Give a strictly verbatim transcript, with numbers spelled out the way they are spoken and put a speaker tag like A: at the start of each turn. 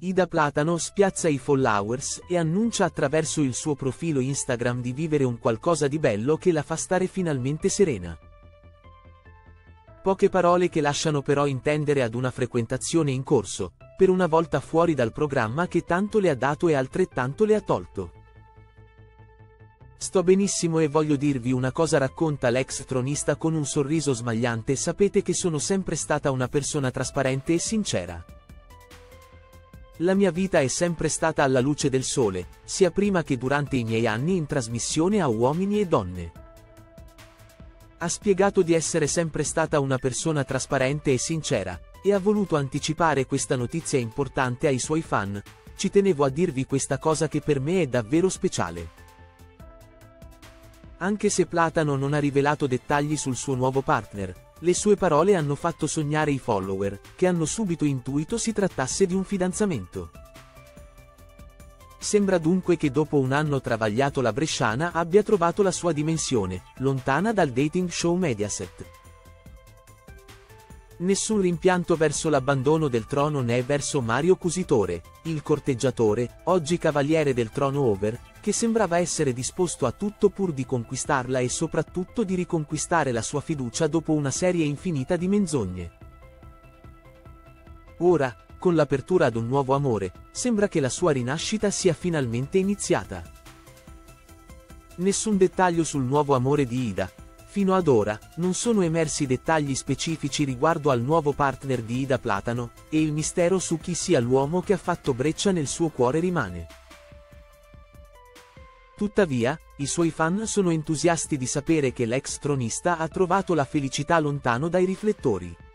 A: Ida Platano spiazza i followers e annuncia attraverso il suo profilo Instagram di vivere un qualcosa di bello che la fa stare finalmente serena. Poche parole che lasciano però intendere ad una frequentazione in corso, per una volta fuori dal programma che tanto le ha dato e altrettanto le ha tolto. Sto benissimo e voglio dirvi una cosa, racconta l'ex tronista con un sorriso smagliante. Sapete che sono sempre stata una persona trasparente e sincera. La mia vita è sempre stata alla luce del sole, sia prima che durante i miei anni in trasmissione a Uomini e Donne. Ha spiegato di essere sempre stata una persona trasparente e sincera, e ha voluto anticipare questa notizia importante ai suoi fan. Ci tenevo a dirvi questa cosa che per me è davvero speciale. Anche se Platano non ha rivelato dettagli sul suo nuovo partner, le sue parole hanno fatto sognare i follower, che hanno subito intuito si trattasse di un fidanzamento. Sembra dunque che dopo un anno travagliato la bresciana abbia trovato la sua dimensione, lontana dal dating show Mediaset. Nessun rimpianto verso l'abbandono del trono né verso Mario Cusitore, il corteggiatore, oggi cavaliere del trono over, che sembrava essere disposto a tutto pur di conquistarla e soprattutto di riconquistare la sua fiducia dopo una serie infinita di menzogne. Ora, con l'apertura ad un nuovo amore, sembra che la sua rinascita sia finalmente iniziata. Nessun dettaglio sul nuovo amore di Ida. Fino ad ora, non sono emersi dettagli specifici riguardo al nuovo partner di Ida Platano, e il mistero su chi sia l'uomo che ha fatto breccia nel suo cuore rimane. Tuttavia, i suoi fan sono entusiasti di sapere che l'ex tronista ha trovato la felicità lontano dai riflettori.